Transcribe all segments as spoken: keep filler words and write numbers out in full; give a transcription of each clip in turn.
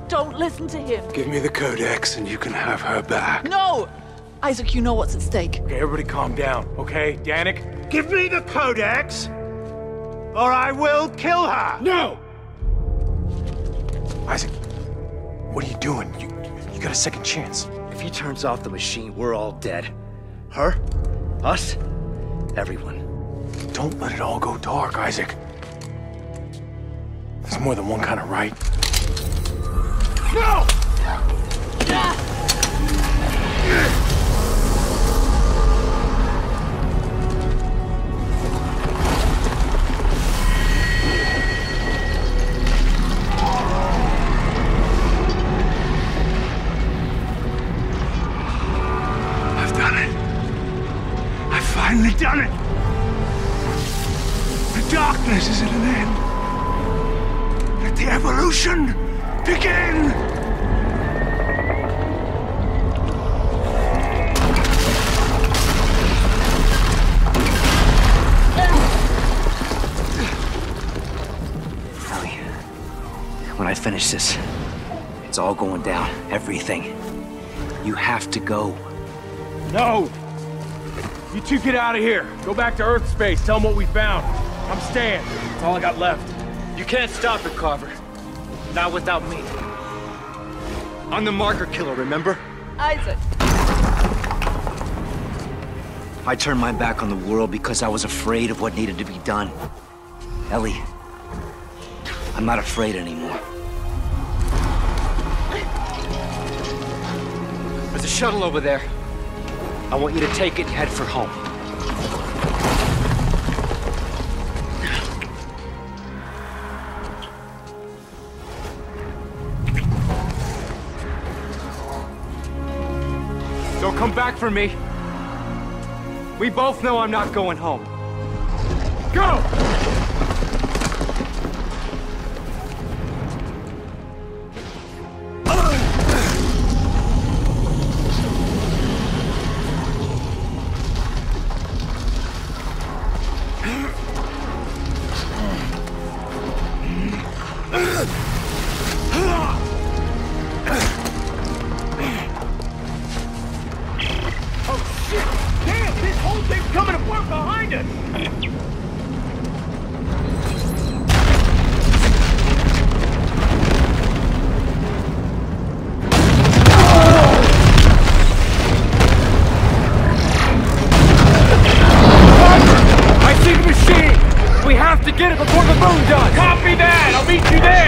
Don't listen to him. Give me the Codex and you can have her back. No! Isaac, you know what's at stake. Okay, everybody calm down, okay? Danik, give me the Codex, or I will kill her! No! Isaac, what are you doing? You, you got a second chance. If he turns off the machine, we're all dead. Her? Us? Everyone. Don't let it all go dark, Isaac. There's more than one kind of right. No! I've done it. I've finally done it. The darkness is at an end. Let the evolution begin! Ellie, when I finish this, it's all going down. Everything. You have to go. No! You two get out of here. Go back to Earth space. Tell them what we found. I'm staying. That's all I got left. You can't stop it, Carver. Not without me. I'm the marker killer, remember? Isaac. I turned my back on the world because I was afraid of what needed to be done. Ellie, I'm not afraid anymore. There's a shuttle over there. I want you to take it and head for home. Don't come back for me. We both know I'm not going home. Go! Get it before the moon does! Copy that! I'll meet you there!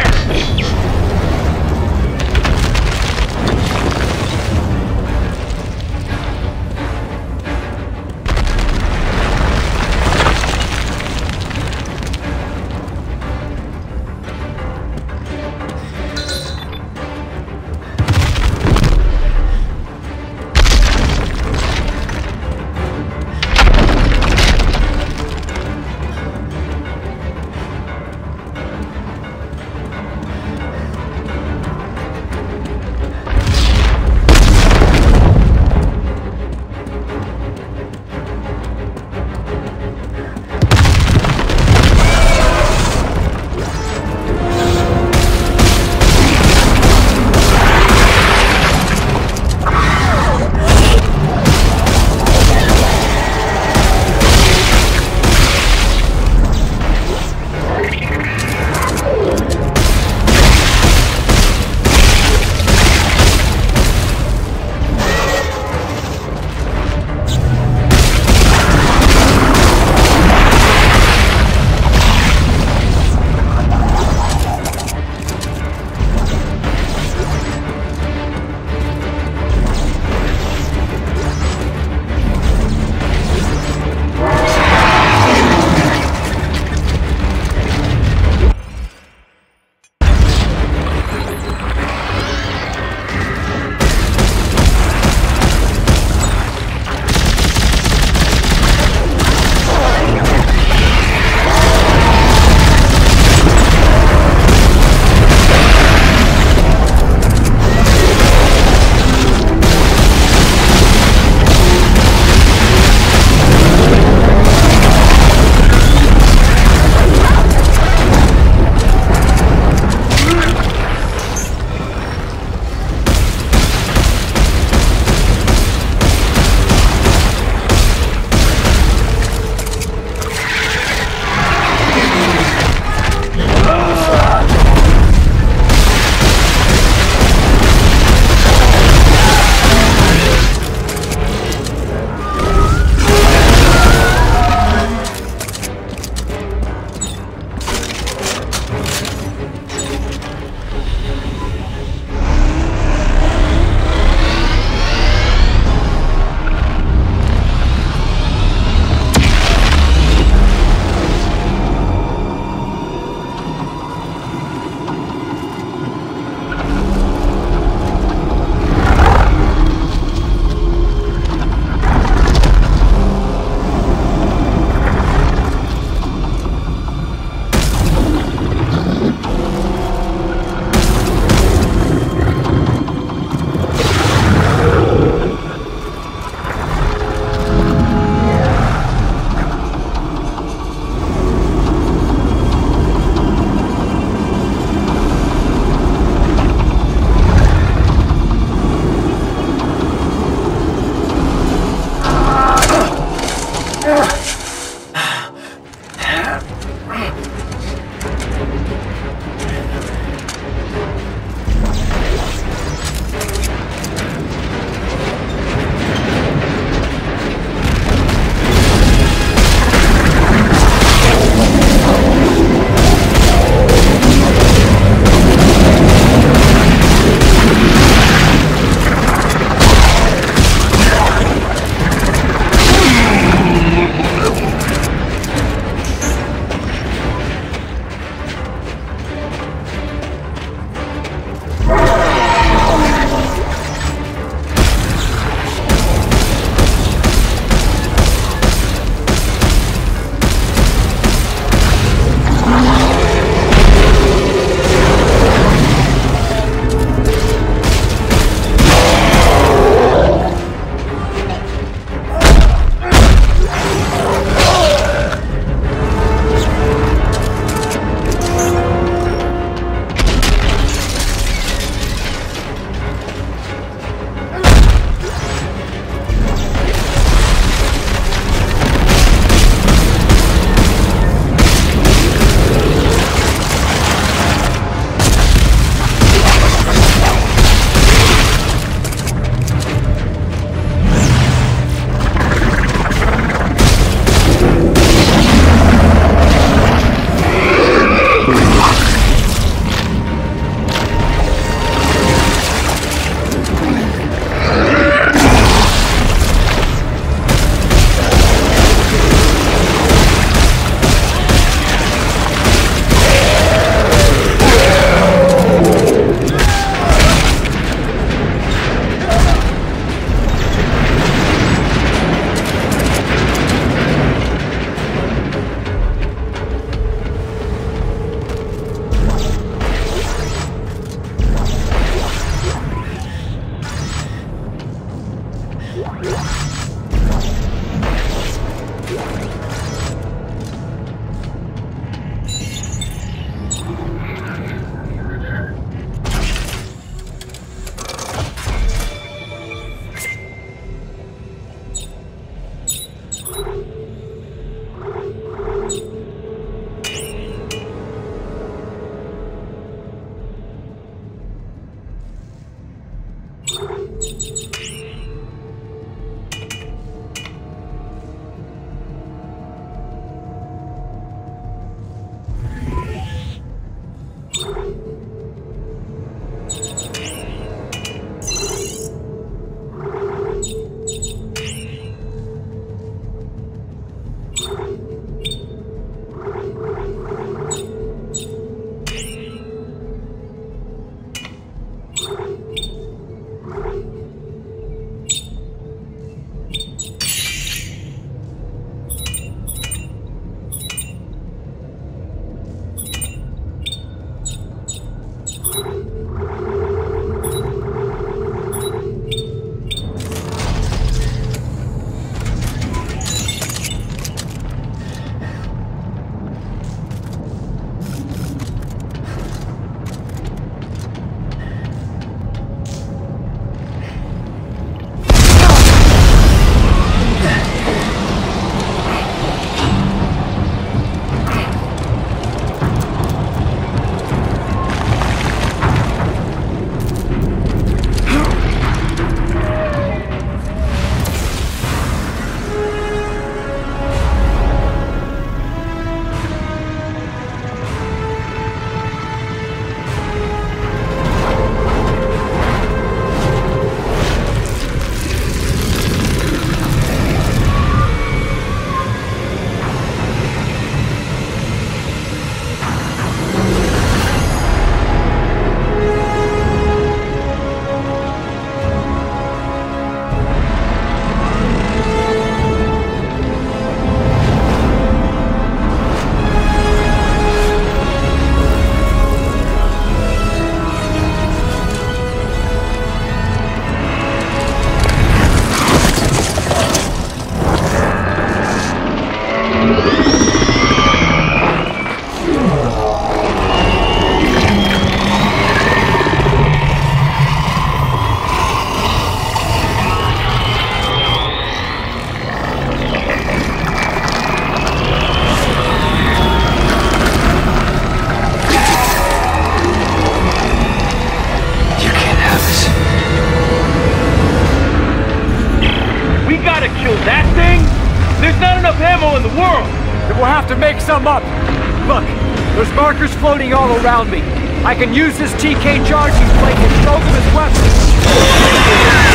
try to kill that thing? There's not enough ammo in the world! Then we'll have to make some up. Look, there's markers floating all around me. I can use this T K charging plate and throw them as weapons.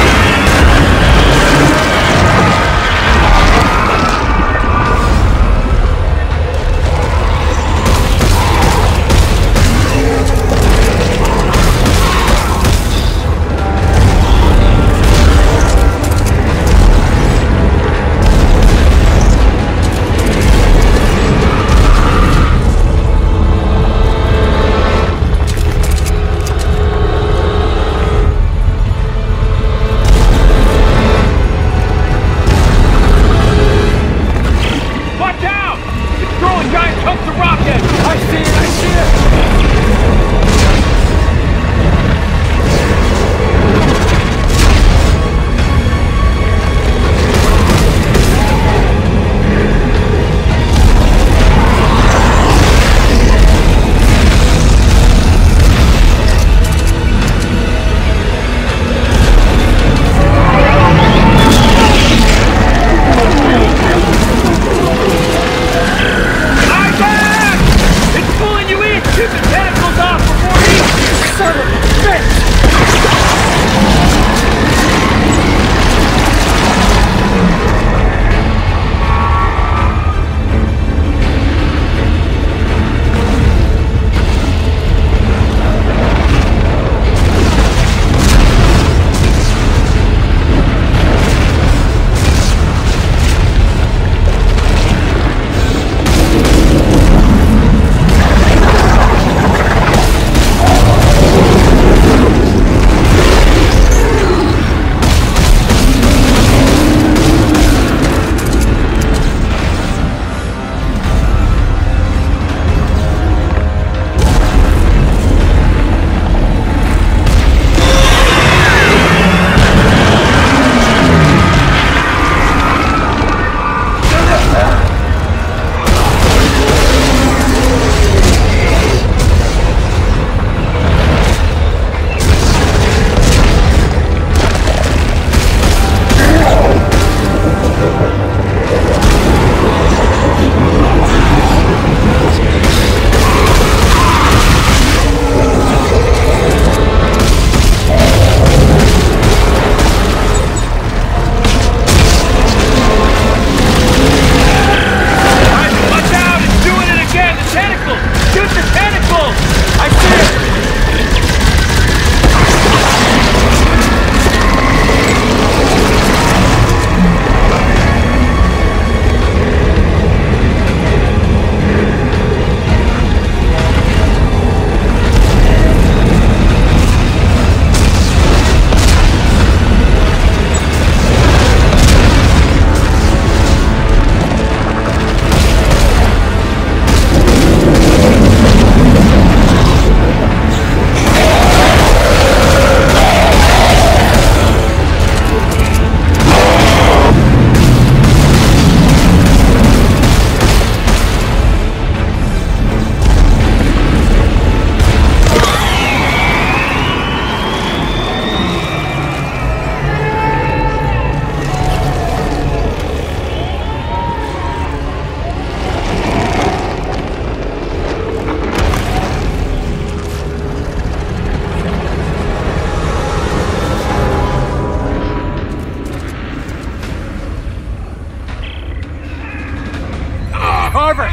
Carver!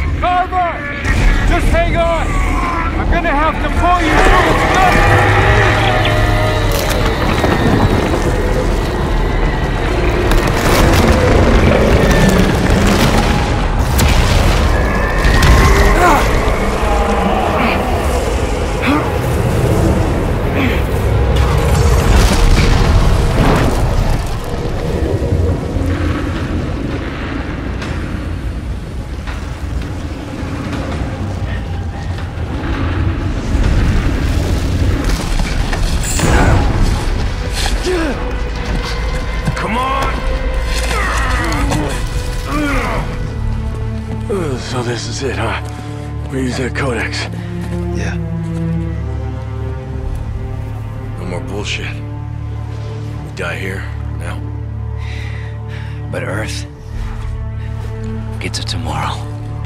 Carver! Just hang on! I'm gonna have to pull you through the stuff! So this is it, huh? We use that codex. Yeah. No more bullshit. We die here, now? But Earth gets it tomorrow.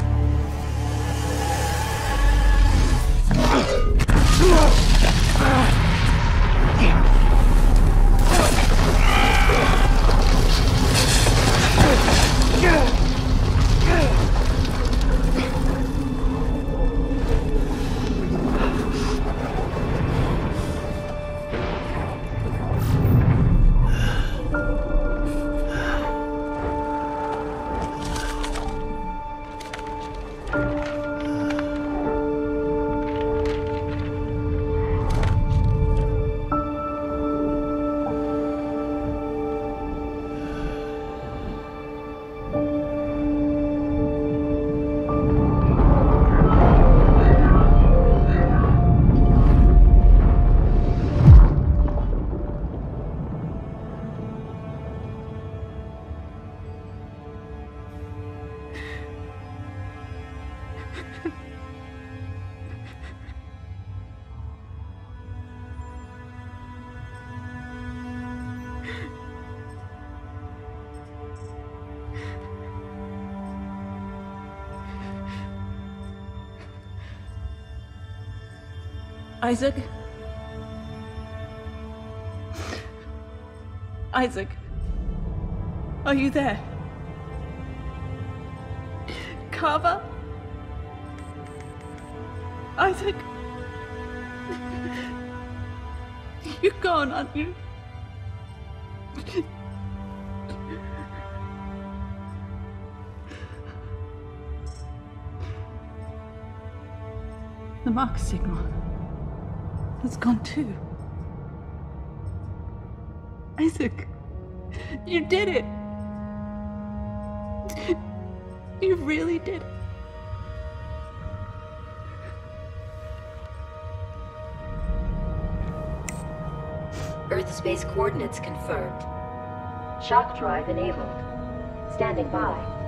Isaac? Isaac? Are you there? Carver? Isaac? You're gone, aren't you? The mark signal has gone too. Isaac, you did it. You really did it. Earth space coordinates confirmed. Shock drive enabled. Standing by.